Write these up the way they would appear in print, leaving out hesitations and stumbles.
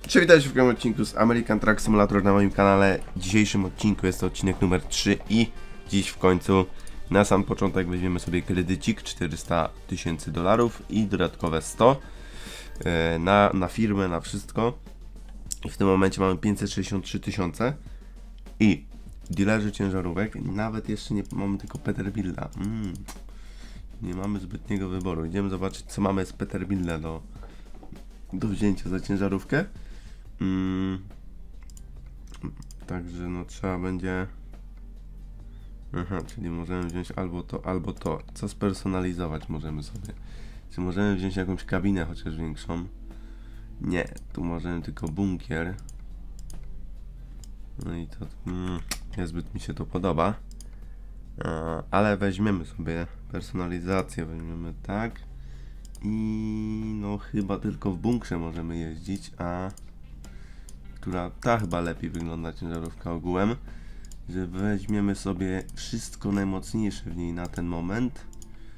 Cześć, witajcie w kolejnym odcinku z American Truck Simulator na moim kanale. W dzisiejszym odcinku jest to odcinek numer 3 i dziś w końcu na sam początek weźmiemy sobie kredycik $400,000 i dodatkowe 100 na firmę, na wszystko. I w tym momencie mamy 563 000 i dealerzy ciężarówek, nawet jeszcze nie mamy tylko Peterbilta. Nie mamy zbytniego wyboru. Idziemy zobaczyć, co mamy z Peterbilta do wzięcia za ciężarówkę. Także no trzeba będzie... czyli możemy wziąć albo to. Co spersonalizować możemy sobie? Czy możemy wziąć jakąś kabinę chociaż większą? Nie, tu możemy tylko bunkier. No i to niezbyt mi się to podoba. Ale weźmiemy sobie personalizację, weźmiemy tak. I no chyba tylko w bunkrze możemy jeździć, ta chyba lepiej wygląda ciężarówka ogółem, że weźmiemy sobie wszystko najmocniejsze w niej na ten moment.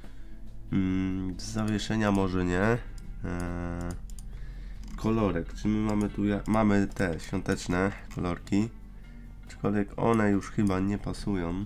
Z zawieszenia może nie. Kolorek, czy my mamy tu, mamy te świąteczne kolorki, aczkolwiek one już chyba nie pasują.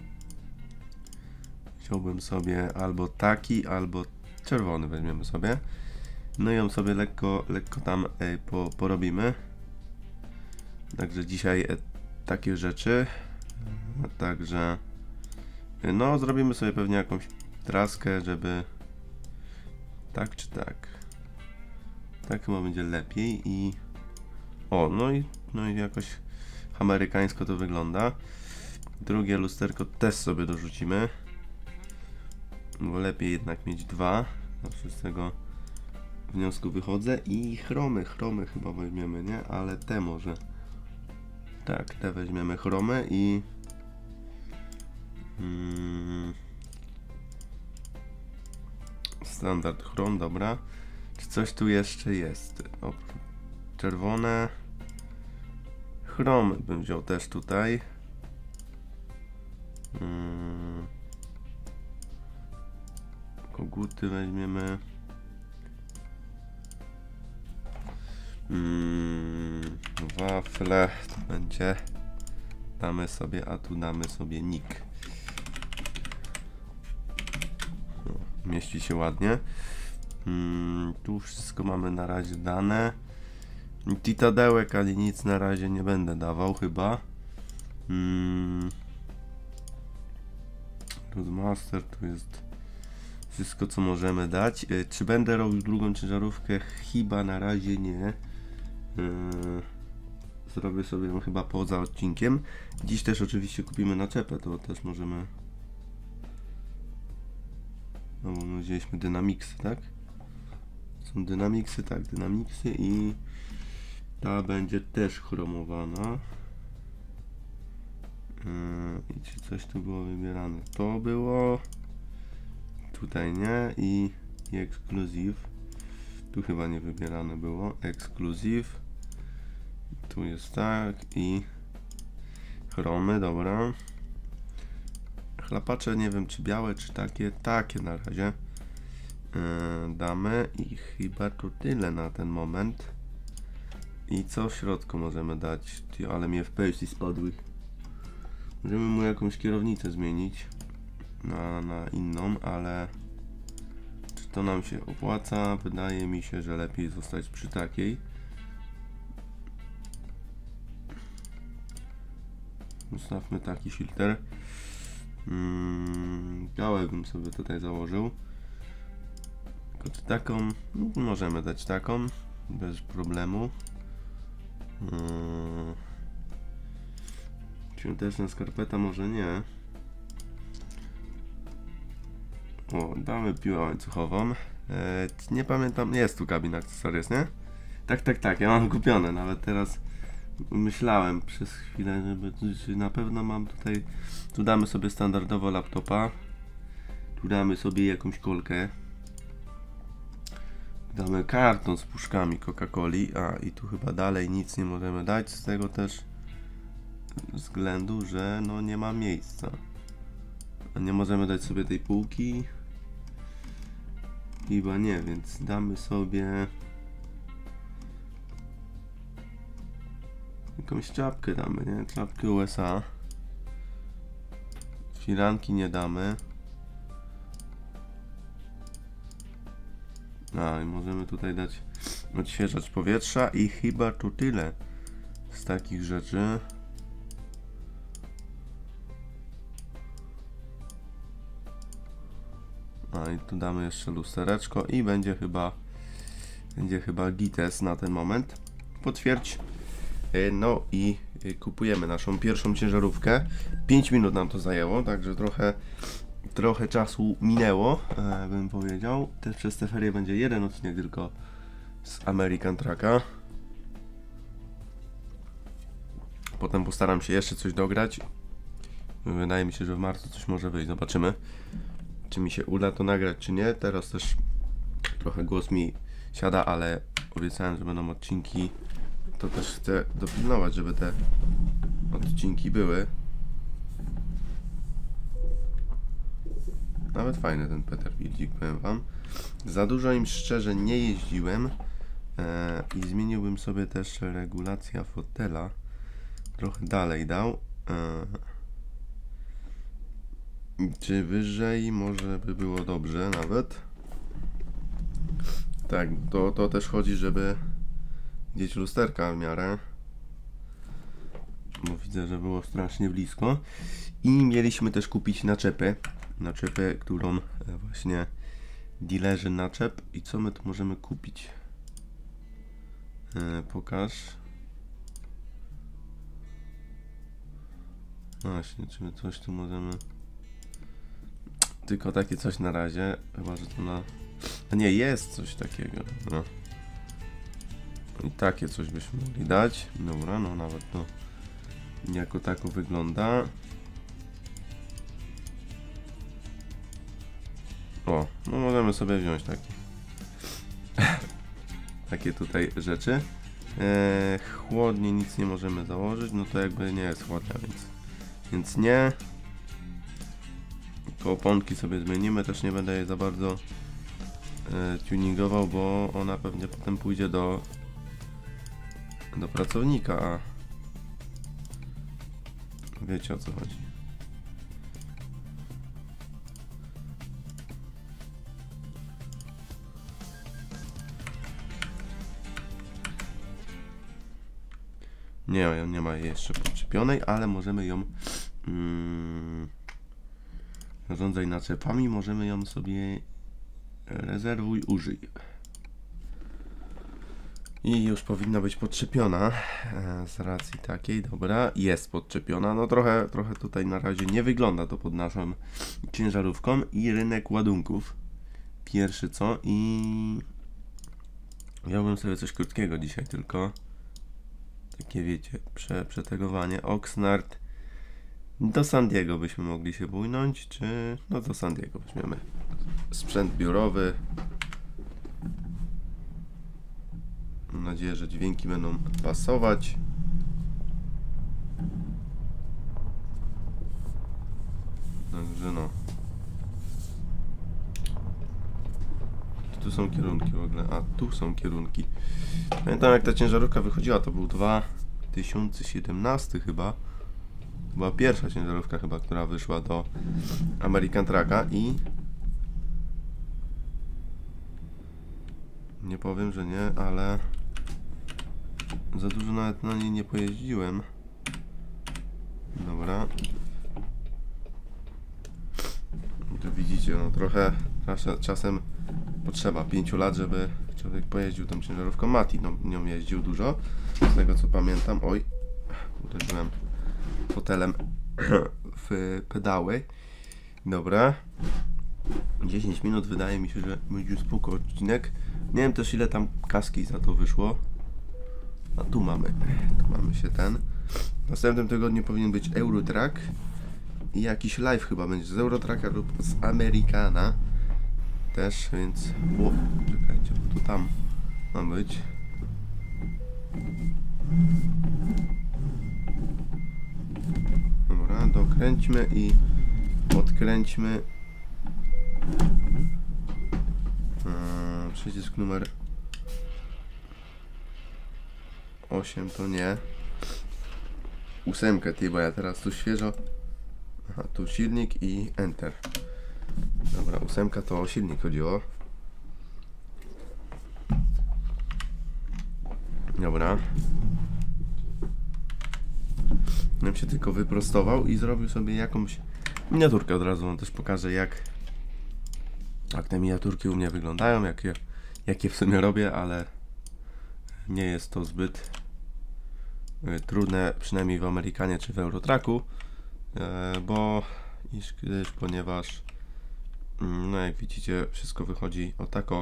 Chciałbym sobie albo taki, albo czerwony weźmiemy sobie. No i ją sobie lekko tam porobimy. Także dzisiaj takie rzeczy. Także no zrobimy sobie pewnie jakąś traskę, żeby tak czy tak. Tak chyba będzie lepiej i no i jakoś amerykańsko to wygląda. Drugie lusterko też sobie dorzucimy. Bo lepiej jednak mieć dwa. Zawsze z tego wniosku wychodzę. I chromy chyba weźmiemy, nie? Ale te może. Tak, te weźmiemy chromy i... standard chrom, dobra. Czy coś tu jeszcze jest? O, czerwone. Chrom bym wziął też tutaj. Koguty weźmiemy. Wafle to będzie. Damy sobie, a tu damy sobie nick. Mieści się ładnie. Tu wszystko mamy na razie dane. Titadełek, ale nic na razie nie będę dawał chyba. Roadmaster, tu jest wszystko, co możemy dać. Czy będę robił drugą ciężarówkę? Chyba na razie nie. Zrobię sobie ją chyba poza odcinkiem. Dziś też oczywiście kupimy naczepę, to też możemy. No bo my wzięliśmy Dynamicsy, tak? Są Dynamicsy, tak, Dynamicsy i ta będzie też chromowana. I czy coś tu było wybierane? To było... Tutaj nie i ekskluzyw. Tu chyba nie wybierane było. Ekskluzyw. Tu jest tak i chromy, dobra. Chlapacze nie wiem czy białe, czy takie na razie. Damy i chyba to tyle na ten moment. I co w środku możemy dać? Ale mnie FPS spadły. Możemy mu jakąś kierownicę zmienić na inną, ale czy to nam się opłaca? Wydaje mi się, że lepiej zostać przy takiej. Ustawmy taki filtr. Gałę bym sobie tutaj założył. Tylko taką, możemy dać taką bez problemu. Świąteczna skarpeta może nie. O, damy piłę łańcuchową. Nie pamiętam, jest tu kabina akcesoriów, nie? Tak, ja mam kupione, nawet teraz myślałem przez chwilę, czy na pewno mam tutaj. Tu damy sobie standardowo laptopa. Tu damy sobie jakąś kolkę. Damy karton z puszkami Coca-Coli. I tu chyba dalej nic nie możemy dać, z tego też względu, że no nie ma miejsca. Nie możemy dać sobie tej półki. Chyba nie, więc damy sobie Jakąś czapkę damy, nie? Czapkę USA. Firanki nie damy. A, i możemy tutaj dać odświeżacz powietrza i chyba to tyle z takich rzeczy. A i tu damy jeszcze lustereczko i będzie chyba gites na ten moment. Potwierdź. No i kupujemy naszą pierwszą ciężarówkę. 5 minut nam to zajęło, także trochę czasu minęło, bym powiedział. Też przez te ferie będzie jeden odcinek tylko z American Trucka. Potem postaram się jeszcze coś dograć. Wydaje mi się, że w marcu coś może wyjść. Zobaczymy, czy mi się uda to nagrać, czy nie. Teraz też trochę głos mi siada, ale obiecałem, że będą odcinki. To też chcę dopilnować, żeby te odcinki były. Nawet fajny ten Peterbilcik, powiem wam. Za dużo im szczerze nie jeździłem i zmieniłbym sobie też regulację fotela. Trochę dalej dał. Czy wyżej może by było dobrze nawet. Tak, to też chodzi, żeby gdzieś lusterka w miarę. Bo widzę, że było strasznie blisko. I mieliśmy też kupić naczepę, którą właśnie dealerzy naczep. I co my tu możemy kupić? Pokaż. Właśnie, czy my coś tu możemy... Tylko takie coś na razie, chyba że to na... A nie, jest coś takiego, no. I takie coś byśmy mogli dać. Dobra, no nawet to jako tako wygląda. O, no możemy sobie wziąć takie tutaj rzeczy. Chłodnie nic nie możemy założyć, no to jakby nie jest chłodnia, więc nie. Tylko oponki sobie zmienimy, też nie będę jej za bardzo tuningował, bo ona pewnie potem pójdzie do pracownika, a wiecie, o co chodzi. Nie ma jej jeszcze podczepionej, ale możemy ją zarządzaj naczepami, możemy ją sobie rezerwuj, użyj. I już powinna być podczepiona z racji takiej, dobra, jest podczepiona, no trochę tutaj na razie nie wygląda to pod naszą ciężarówką. I rynek ładunków, pierwszy co, i wziąłbym sobie coś krótkiego dzisiaj tylko, takie wiecie, przetegowanie, Oxnard, do San Diego byśmy mogli się bujnąć, czy no do San Diego weźmiemy sprzęt biurowy. Mam nadzieję, że dźwięki będą pasować. Także no. Tu są kierunki w ogóle. A tu są kierunki. Pamiętam, jak ta ciężarówka wychodziła, to był 2017 chyba. Była pierwsza ciężarówka chyba, która wyszła do American Trucka i nie powiem, że nie, ale za dużo nawet na niej nie pojeździłem. Dobra. Tu widzicie, no trochę czasem potrzeba 5 lat, żeby człowiek pojeździł tą ciężarówką. Mati nią jeździł dużo, z tego co pamiętam. Oj, uderzyłem fotelem w pedały. Dobra. 10 minut, wydaje mi się, że będzie spoko odcinek. Nie wiem też, ile tam kaski za to wyszło. A tu mamy się ten. W następnym tygodniu powinien być Eurotrack i jakiś live chyba będzie z Eurotracka lub z Americana też, więc czekajcie, tu tam ma być. Dobra, dokręćmy i odkręćmy. Przycisk numer 8 to nie. ósemkę, ty, bo ja teraz tu świeżo. Aha, tu silnik i Enter. Dobra, ósemka to o silnik chodziło. Dobra. Ja bym się tylko wyprostował i zrobił sobie jakąś miniaturkę od razu. Wam też pokażę jak te miniaturki u mnie wyglądają, jakie w sumie robię, ale nie jest to zbyt trudne, przynajmniej w Amerykanie czy w Eurotracku, ponieważ no jak widzicie wszystko wychodzi o tako.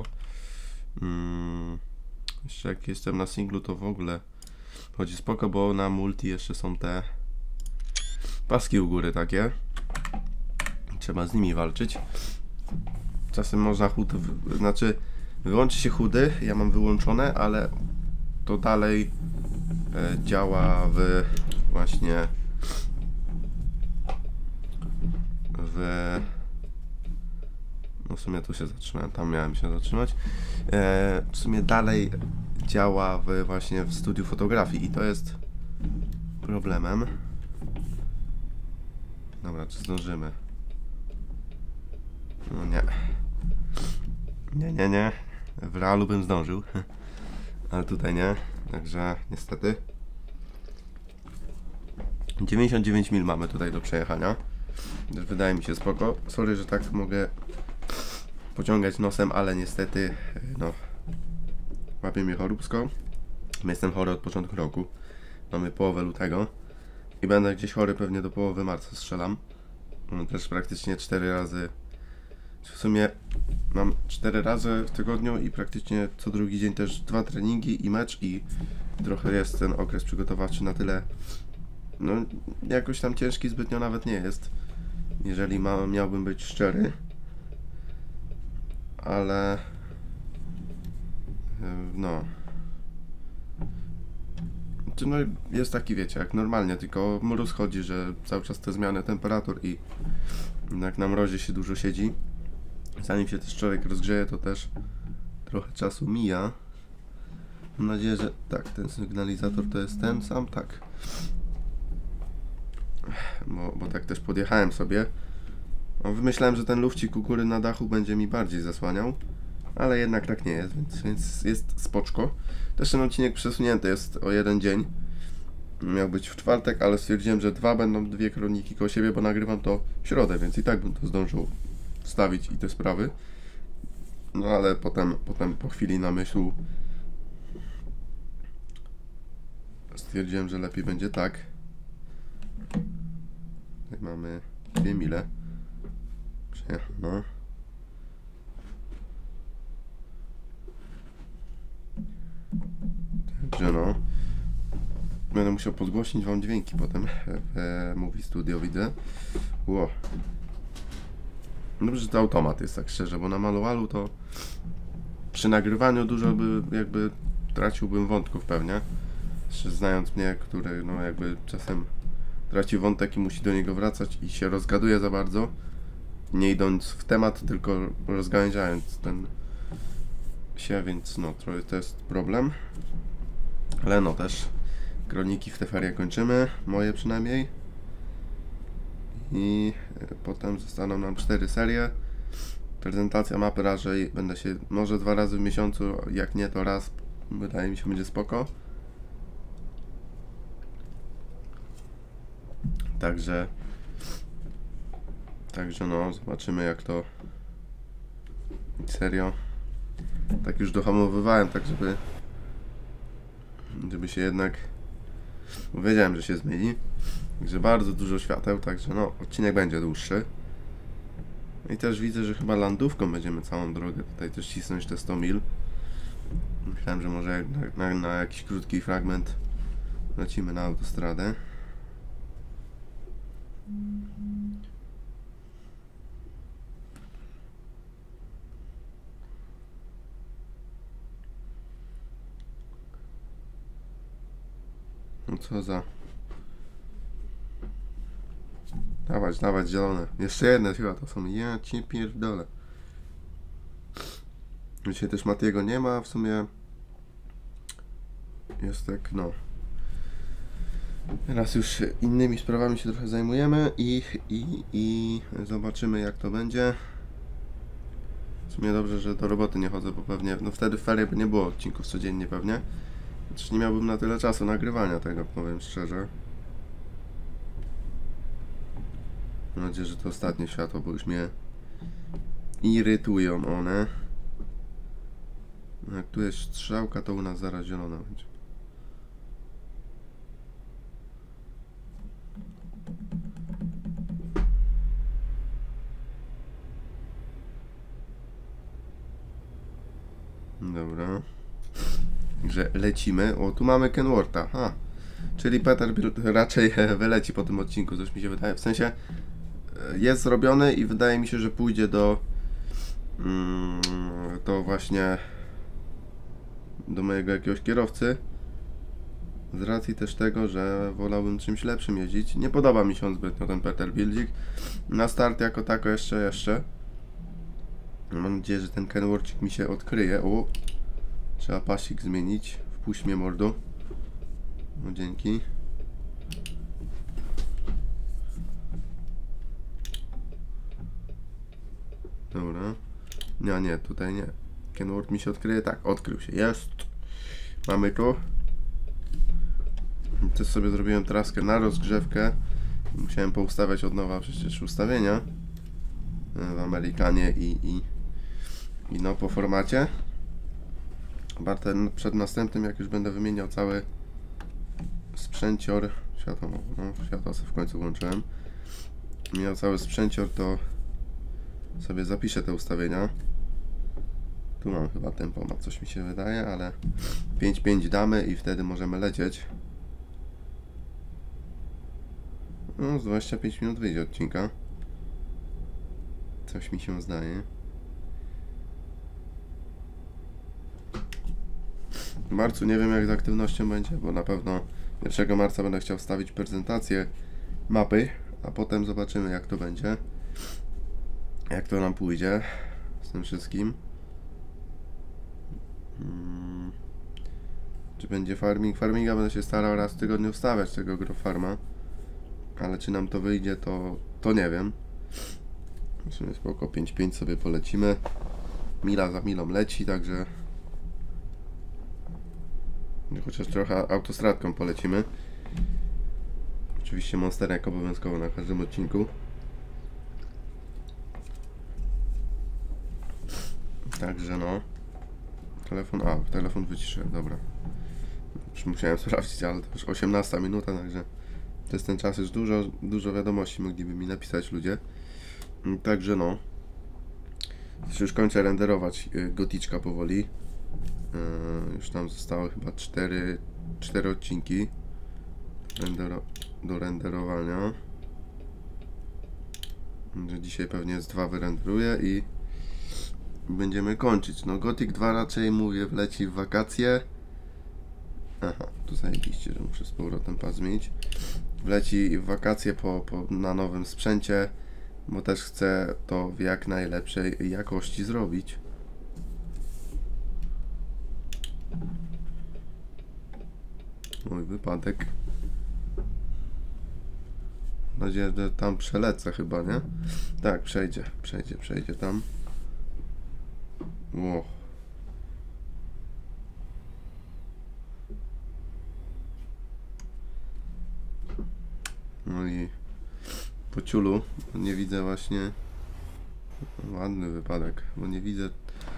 Jeszcze jak jestem na singlu to w ogóle chodzi spoko, bo na multi jeszcze są te paski u góry takie. Trzeba z nimi walczyć. Czasem można wyłączy się chudy, ja mam wyłączone, ale to dalej działa właśnie no w sumie tu się zatrzymałem, tam miałem się zatrzymać. W sumie dalej działa właśnie w studiu fotografii i to jest problemem. Dobra, czy zdążymy? No nie. Nie. W realu bym zdążył. Ale tutaj nie. Także niestety. 99 mil mamy tutaj do przejechania. Wydaje mi się spoko. Sorry, że tak mogę pociągać nosem, ale niestety no łapie mnie choróbsko. Jestem chory od początku roku. Mamy połowę lutego. I będę gdzieś chory pewnie do połowy marca, strzelam. Też praktycznie 4 razy. W sumie mam 4 razy w tygodniu i praktycznie co drugi dzień też 2 treningi i mecz i trochę jest ten okres przygotowawczy na tyle, no jakoś tam ciężki zbytnio nawet nie jest, jeżeli miałbym być szczery, ale no jest taki, wiecie, jak normalnie, tylko mróz chodzi, że cały czas te zmiany temperatur i jak na mrozie się dużo siedzi. Zanim się też człowiek rozgrzeje, to też trochę czasu mija. Mam nadzieję, że tak, ten sygnalizator to jest ten sam, tak. Bo tak też podjechałem sobie. Wymyślałem, że ten lufcik u góry na dachu będzie mi bardziej zasłaniał, ale jednak tak nie jest, więc jest spoczko. Też ten odcinek przesunięty jest o jeden dzień. Miał być w czwartek, ale stwierdziłem, że będą dwie kroniki koło siebie, bo nagrywam to w środę, więc i tak bym to zdążył wstawić i te sprawy. No ale potem po chwili namysłu stwierdziłem, że lepiej będzie tak. Tutaj mamy 2 mile. No. Także no. Będę musiał podgłośnić wam dźwięki potem w Movie Studio, widzę. Ło. Dobrze, że to automat jest, tak szczerze, bo na manualu to przy nagrywaniu dużo jakby traciłbym wątków pewnie. Jeszcze znając mnie, który no jakby czasem traci wątek i musi do niego wracać i się rozgaduje za bardzo, nie idąc w temat, tylko rozgałęziając się, więc no to jest problem. Ale no też kroniki w te ferie kończymy, moje przynajmniej. I potem zostaną nam 4 serie. Prezentacja mapy raczej będę się może 2 razy w miesiącu, jak nie to raz, wydaje mi się, będzie spoko. Także no, zobaczymy jak to. Serio. Tak już dohamowywałem, tak żeby się jednak, bo wiedziałem, że się zmieni. Także bardzo dużo świateł, także no, odcinek będzie dłuższy. I też widzę, że chyba landówką będziemy całą drogę tutaj też cisnąć te 100 mil. Myślałem, że może na jakiś krótki fragment lecimy na autostradę. No co za... Dawać zielone. Jeszcze jedne chyba to są. Ja cię pierdolę. Dzisiaj też Matiego nie ma, w sumie jest tak, no. Teraz już innymi sprawami się trochę zajmujemy i zobaczymy jak to będzie. W sumie dobrze, że do roboty nie chodzę, bo pewnie, no wtedy w ferie by nie było odcinków codziennie pewnie. Znaczy nie miałbym na tyle czasu nagrywania tego, powiem szczerze. Mam nadzieję, że to ostatnie światło, bo już mnie irytują one. Jak tu jest strzałka, to u nas zaraz zielona będzie. Dobra. Także lecimy. O, tu mamy Kenwortha. Ha. Czyli Peterbilt raczej wyleci po tym odcinku, coś mi się wydaje. W sensie jest zrobiony i wydaje mi się, że pójdzie do to właśnie do mojego jakiegoś kierowcy. Z racji też tego, że wolałbym czymś lepszym jeździć. Nie podoba mi się on zbytnio, ten Peterbiltik. Na start jako tako jeszcze. Mam nadzieję, że ten Kenworthik mi się odkryje. O! Trzeba pasik zmienić. Wpuść mnie, mordo. No dzięki. Dobra. Nie, tutaj nie. Kenworth mi się odkryje. Tak, odkrył się. Jest. Mamy to. Też sobie zrobiłem traskę na rozgrzewkę. Musiałem poustawiać od nowa przecież ustawienia w Amerykanie i no po formacie. Chyba przed następnym, jak już będę wymieniał cały sprzęcior, światło sobie w końcu włączyłem, miał cały sprzęcior, to sobie zapiszę te ustawienia. Tu mam chyba tempomat, coś mi się wydaje, ale 5.5 damy i wtedy możemy lecieć. No, z 25 minut wyjdzie odcinka. Coś mi się zdaje. W marcu nie wiem jak z aktywnością będzie, bo na pewno 1 marca będę chciał wstawić prezentację mapy, a potem zobaczymy jak to będzie. Jak to nam pójdzie z tym wszystkim. Czy będzie farming? Farminga będę się starał raz w tygodniu wstawiać tego Grofarma. Ale czy nam to wyjdzie, to nie wiem. W sumie spoko, 5.5 sobie polecimy. Mila za milą leci, także chociaż trochę autostradką polecimy. Oczywiście monsterek obowiązkowo na każdym odcinku. Także no. Telefon wyciszyłem, dobra. Już musiałem sprawdzić, ale to już 18 minuta, także to jest ten czas, już dużo wiadomości mogliby mi napisać ludzie. Także no. Już kończę renderować goticzka powoli. Już tam zostały chyba 4 odcinki do renderowania. Dzisiaj pewnie z 2 wyrenderuję i będziemy kończyć. No Gothic 2 raczej mówię wleci w wakacje. Aha, tu zajebiście, że muszę z powrotem pas zmienić. Wleci w wakacje na nowym sprzęcie, bo też chcę to w jak najlepszej jakości zrobić. Mój wypadek. Mam nadzieję, że tam przelecę chyba, nie? Tak, przejdzie tam. Wow. No i po ciulu nie widzę właśnie. Ładny wypadek, bo nie widzę.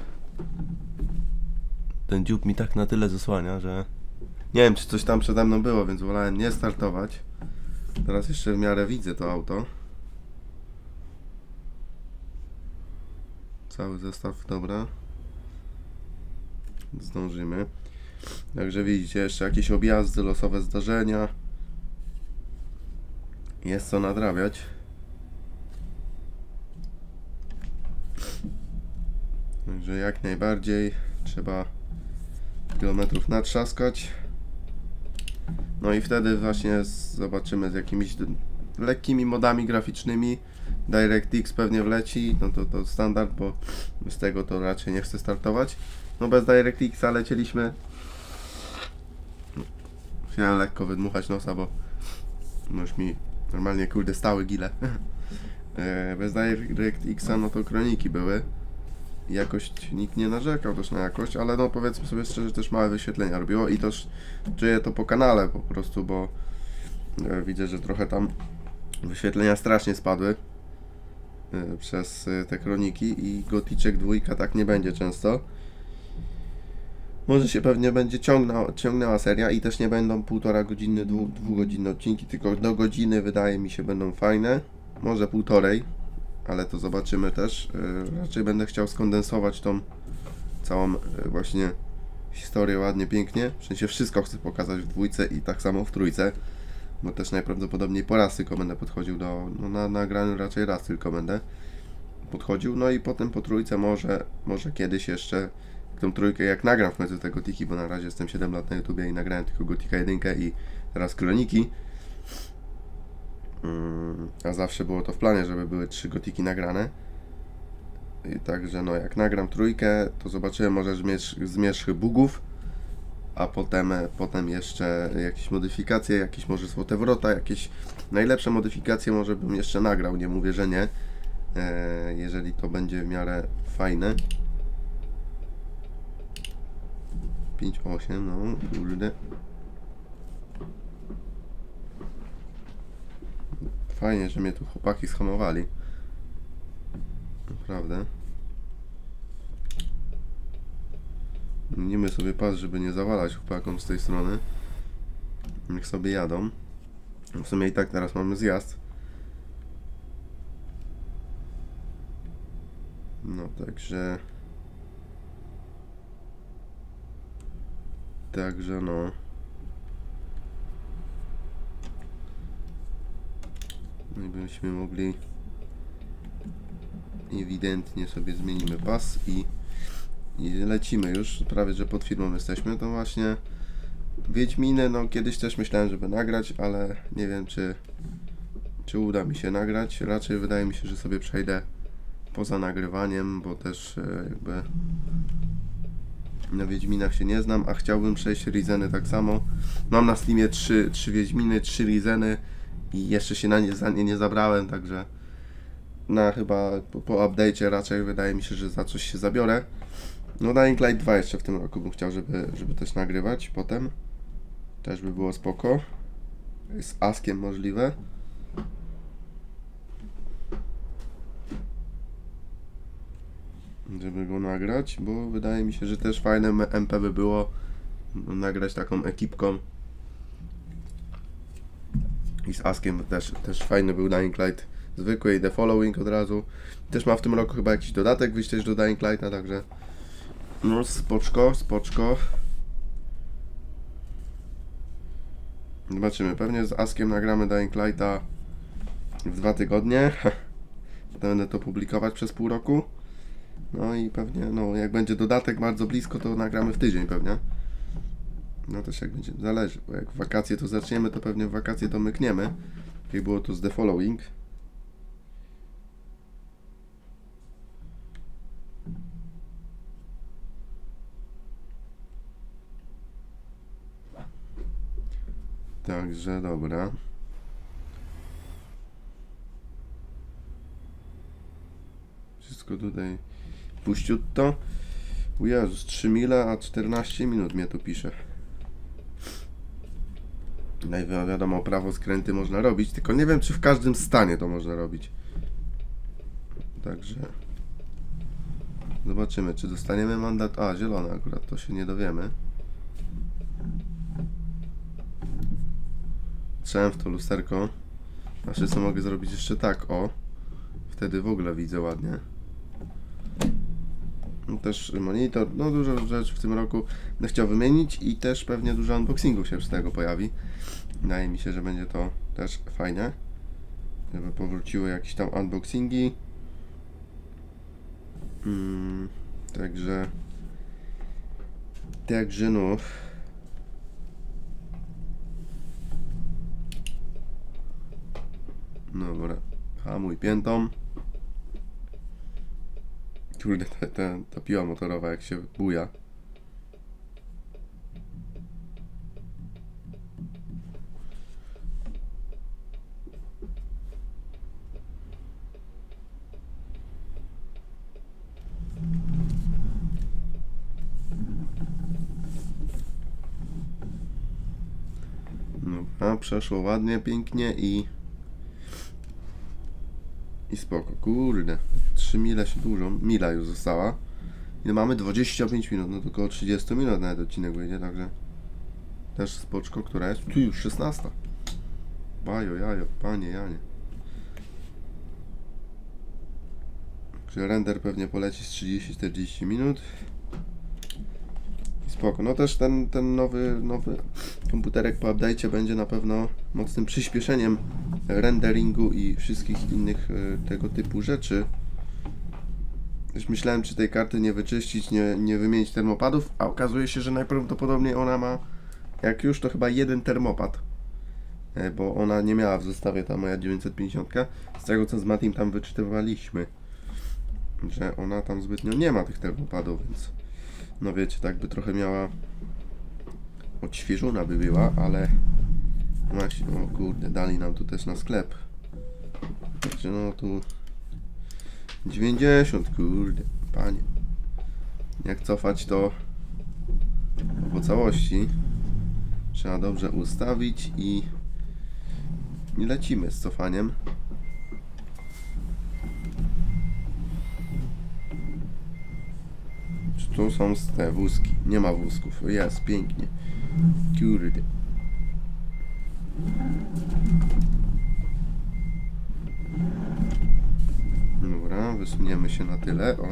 Ten dziób mi tak na tyle zasłania, że nie wiem czy coś tam przede mną było, więc wolałem nie startować. Teraz jeszcze w miarę widzę to auto. Cały zestaw, dobra. Zdążymy. Także widzicie, jeszcze jakieś objazdy, losowe zdarzenia. Jest co nadrabiać. Także jak najbardziej trzeba kilometrów natrzaskać. No i wtedy właśnie zobaczymy z jakimiś lekkimi modami graficznymi. DirectX pewnie wleci, no to standard, bo z tego to raczej nie chcę startować. No bez DirectXa lecieliśmy. Chciałem lekko wydmuchać nosa, bo Noś mi normalnie kurde stały gile. Bez DirectXa no to kroniki były. Jakość nikt nie narzekał też na jakość, ale no powiedzmy sobie szczerze, też małe wyświetlenia robiło i też czuję to po kanale po prostu, bo widzę, że trochę tam wyświetlenia strasznie spadły przez te kroniki i Goticzek 2 tak nie będzie często. Może się pewnie będzie ciągnęła seria i też nie będą 1,5 godziny, 2-godzinne odcinki, tylko do godziny wydaje mi się będą fajne. Może 1,5, ale to zobaczymy też. Raczej będę chciał skondensować tą całą właśnie historię ładnie, pięknie. W sensie wszystko chcę pokazać w 2 i tak samo w 3, bo też najprawdopodobniej po raz tylko będę podchodził do, no na nagraniu raczej raz tylko będę podchodził, no i potem po 3 może kiedyś jeszcze tą 3, jak nagram w końcu te gotiki, bo na razie jestem 7 lat na YouTubie i nagrałem tylko gotika 1 i teraz kroniki. A zawsze było to w planie, żeby były 3 gotiki nagrane. I także no jak nagram 3, to zobaczymy może zmierzch bugów, a potem jeszcze jakieś modyfikacje, jakieś może złote wrota, jakieś najlepsze modyfikacje może bym jeszcze nagrał, nie mówię, że nie. Jeżeli to będzie w miarę fajne. 5-8, no kurde. Fajnie, że mnie tu chłopaki schamowali. Naprawdę. Miejmy sobie pas, żeby nie zawalać chłopakom z tej strony. Niech sobie jadą. W sumie i tak teraz mamy zjazd. No także... Także no... No i byśmy mogli... Ewidentnie sobie zmienimy pas i lecimy już. Prawie, że pod firmą jesteśmy. To właśnie... Wiedźminy, no kiedyś też myślałem, żeby nagrać, ale nie wiem, czy uda mi się nagrać. Raczej wydaje mi się, że sobie przejdę poza nagrywaniem, bo też jakby na Wiedźminach się nie znam, a chciałbym przejść Rizeny tak samo. Mam na Steamie 3 Wiedźminy, 3 Rizeny i jeszcze się na nie zabrałem, także chyba po update'cie raczej wydaje mi się, że za coś się zabiorę. No Dying Light 2 jeszcze w tym roku bym chciał, żeby też nagrywać potem. Też by było spoko. Z Askiem możliwe. Żeby go nagrać, bo wydaje mi się, że też fajne MP by było nagrać taką ekipką. I z Askiem też fajny był Dying Light zwykły i The Following od razu. Też ma w tym roku chyba jakiś dodatek wyjść też do Dying Lighta, także no spoczko. Zobaczymy, pewnie z Askiem nagramy Dying Lighta w 2 tygodnie. Potem będę to publikować przez pół roku. No i pewnie, no jak będzie dodatek bardzo blisko, to nagramy w tydzień pewnie. No też jak będzie, zależy, bo jak w wakacje to zaczniemy, to pewnie w wakacje to mykniemy. Jak było to z The Following. Także dobra. Wszystko tutaj puściutto. O Jezus, 3 mile, a 14 minut mnie tu pisze. No i wiadomo, prawo skręty można robić, tylko nie wiem, czy w każdym stanie to można robić. Także zobaczymy, czy dostaniemy mandat. A, zielony akurat, to się nie dowiemy. Trzymałem w to lusterko. Znaczy, co mogę zrobić jeszcze tak, o. Wtedy w ogóle widzę ładnie. Też monitor, no dużo rzeczy w tym roku będę chciał wymienić i też pewnie dużo unboxingów się z tego pojawi. Wydaje mi się, że będzie to też fajnie, żeby powróciły jakieś tam unboxingi. Także no. Dobra, hamuj piętą. Kurde, ta piła motorowa jak się buja. A przeszło ładnie, pięknie i spoko. Kurde, 3 mile się dłużą. Mila już została. Ile mamy? 25 minut, no to około 30 minut nawet odcinek wyjdzie, także też spoczko, która jest? Tu już 16. Bajo, jajo, panie Janie. Także render pewnie poleci z 30-40 minut. I spoko. No też ten nowy komputerek po update'cie będzie na pewno mocnym przyspieszeniem renderingu i wszystkich innych tego typu rzeczy. Już myślałem, czy tej karty nie wyczyścić, nie wymienić termopadów, a okazuje się, że najprawdopodobniej ona ma, jak już, to chyba jeden termopad. Bo ona nie miała w zestawie, ta moja 950, z tego co z Matim tam wyczytywaliśmy, że ona tam zbytnio nie ma tych termopadów, więc no wiecie, tak by trochę miała odświeżona by była, ale właśnie, o kurde, dali nam tu też na sklep. Także no tu 90, kurde, panie. Jak cofać to po całości, trzeba dobrze ustawić i lecimy z cofaniem. Czy tu są te wózki? Nie ma wózków. Jest, pięknie. Kurde. Dobra, wysuniemy się na tyle, o.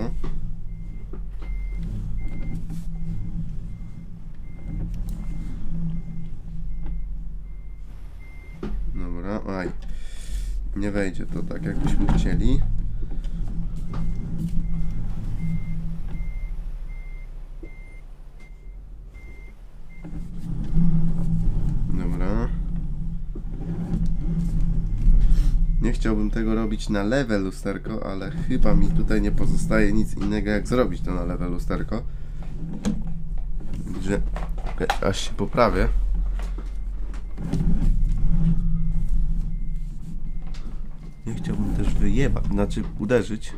Dobra, aj. Nie wejdzie to tak, jakbyśmy chcieli. Dobra. Nie chciałbym tego robić na lewe lusterko, ale chyba mi tutaj nie pozostaje nic innego, jak zrobić to na lewe lusterko. Gdzie aż się poprawię. Nie chciałbym też wyjebać, znaczy uderzyć.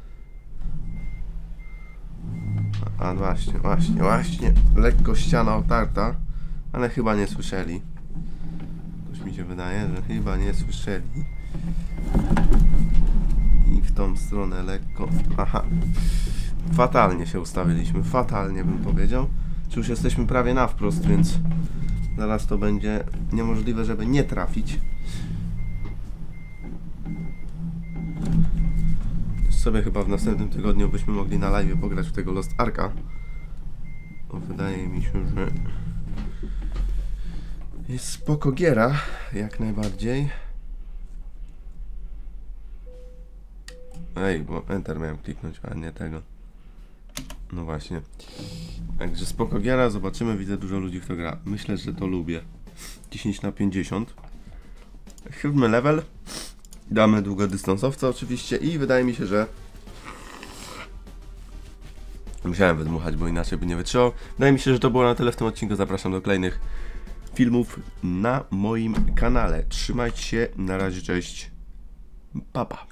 A właśnie. Lekko ściana otarta, ale chyba nie słyszeli. Coś mi się wydaje, że chyba nie słyszeli. I w tą stronę lekko... Aha. Fatalnie się ustawiliśmy, fatalnie bym powiedział. Czy już jesteśmy prawie na wprost, więc zaraz to będzie niemożliwe, żeby nie trafić. Sobie chyba w następnym tygodniu byśmy mogli na live pograć w tego Lost Arka. Bo wydaje mi się, że jest spoko giera, jak najbardziej. Ej, bo Enter miałem kliknąć, a nie tego. No właśnie. Także spoko giera, zobaczymy, widzę dużo ludzi, kto gra. Myślę, że to lubię. 10/50. Chybmy level. Damy długodystansowca oczywiście i wydaje mi się, że musiałem wydmuchać, bo inaczej by nie wytrzymał. Wydaje mi się, że to było na tyle w tym odcinku. Zapraszam do kolejnych filmów na moim kanale. Trzymajcie się, na razie, cześć, pa pa.